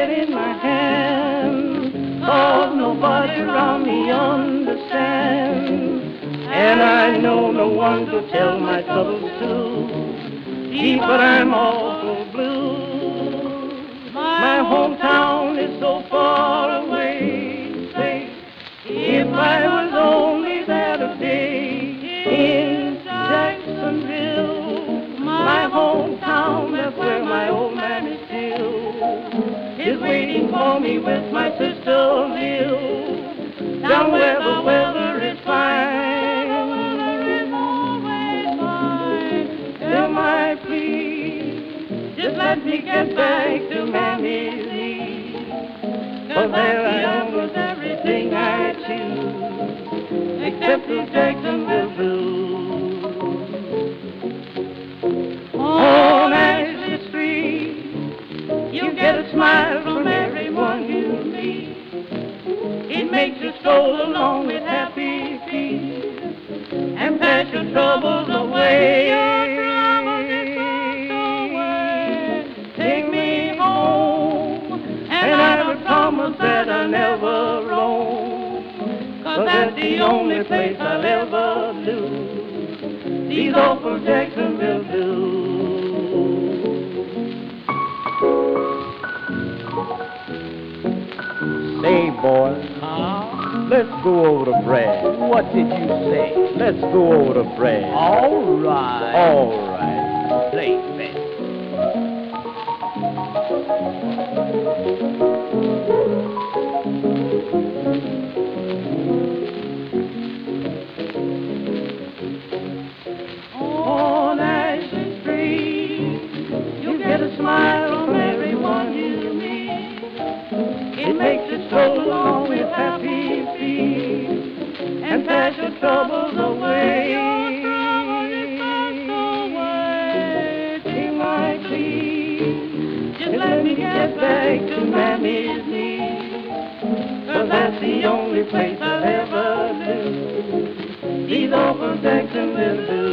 head in my hands, 'cause nobody around me understands. And I know no one to tell my troubles to. Gee, but I'm awful blue. My hometown is so far away. Say, if I was only there today in Jacksonville, my hometown, that's where my old man is still, is waiting for me with my sister Lil, down where the weather is fine. Tell my please, just let me get back to Mammy's knee, 'cause there I am with everything I choose, except the Jacksonville blues. On Ashley Street, you get a smile from everyone you meet. It makes you stroll along with happy feet and pass your troubles away. Take me home, and I will promise that I'll never roam, 'cause that's the only place I'll ever lose these awful Jacksonville blues. Say, boy, let's go over the bread. What did you say? Let's go over the bread. All right. All right. Play, Ben. On Ashley Street, you get a smile from everyone you meet. It makes you stroll along with happy feet and pass your troubles away. Take my please, just let me get back to Mammy's knee, 'cause that's the only place I'll ever lose these awful Jacksonville blues.